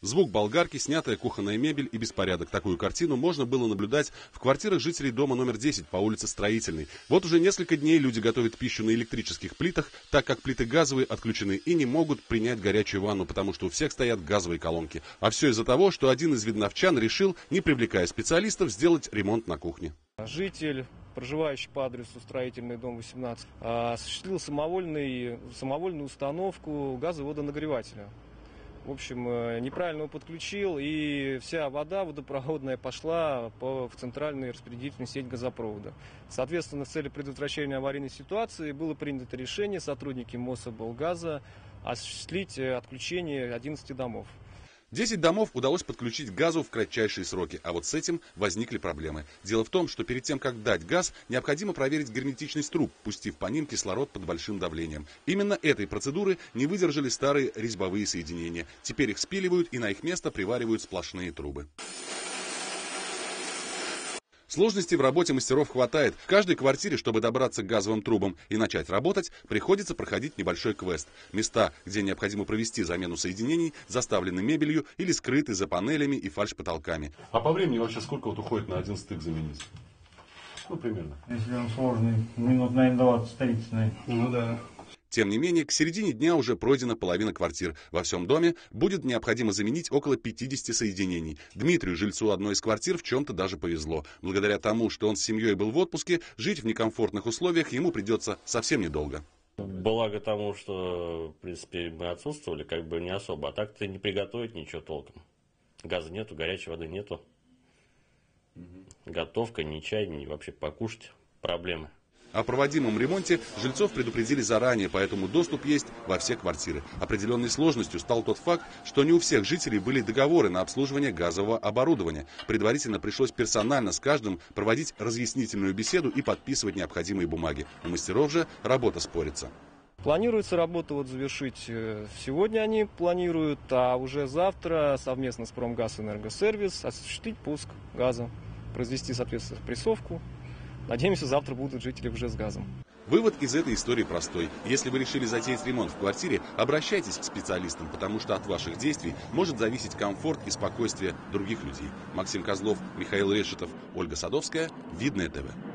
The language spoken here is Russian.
Звук болгарки, снятая кухонная мебель и беспорядок. Такую картину можно было наблюдать в квартирах жителей дома номер 10 по улице Строительной. Вот уже несколько дней люди готовят пищу на электрических плитах, так как плиты газовые отключены и не могут принять горячую ванну, потому что у всех стоят газовые колонки. А все из-за того, что один из видновчан решил, не привлекая специалистов, сделать ремонт на кухне. Житель, проживающий по адресу Строительный, дом 18, осуществил самовольную установку газоводонагревателя. В общем, неправильно его подключил, и вся вода водопроводная пошла в центральную распределительную сеть газопровода. Соответственно, в цели предотвращения аварийной ситуации было принято решение сотрудники Мособлгаза осуществить отключение 11 домов. 10 домов удалось подключить к газу в кратчайшие сроки, а вот с этим возникли проблемы. Дело в том, что перед тем, как дать газ, необходимо проверить герметичность труб, пустив по ним кислород под большим давлением. Именно этой процедуры не выдержали старые резьбовые соединения. Теперь их спиливают и на их место приваривают сплошные трубы. Сложностей в работе мастеров хватает. В каждой квартире, чтобы добраться к газовым трубам и начать работать, приходится проходить небольшой квест. Места, где необходимо провести замену соединений, заставлены мебелью или скрыты за панелями и фальшпотолками. А по времени вообще сколько уходит на один стык заменить? Ну, примерно. Если он сложный, минут, наверное, 20-30. Ну да. Тем не менее, к середине дня уже пройдена половина квартир. Во всем доме будет необходимо заменить около 50 соединений. Дмитрию, жильцу одной из квартир, в чем-то даже повезло. Благодаря тому, что он с семьей был в отпуске, жить в некомфортных условиях ему придется совсем недолго. Благо тому, что, в принципе, мы отсутствовали, как бы не особо. А так-то не приготовить ничего толком. Газа нету, горячей воды нету. Готовка, ни чай, ни вообще покушать. Проблемы. О проводимом ремонте жильцов предупредили заранее, поэтому доступ есть во все квартиры. Определенной сложностью стал тот факт, что не у всех жителей были договоры на обслуживание газового оборудования. Предварительно пришлось персонально с каждым проводить разъяснительную беседу и подписывать необходимые бумаги. У мастеров же работа спорится. Планируется работу завершить сегодня они планируют, а уже завтра совместно с Промгазэнергосервис осуществить пуск газа, произвести, соответственно, прессовку. Надеемся, завтра будут жители уже с газом. Вывод из этой истории простой. Если вы решили затеять ремонт в квартире, обращайтесь к специалистам, потому что от ваших действий может зависеть комфорт и спокойствие других людей. Максим Козлов, Михаил Решетов, Ольга Садовская. Видное ТВ.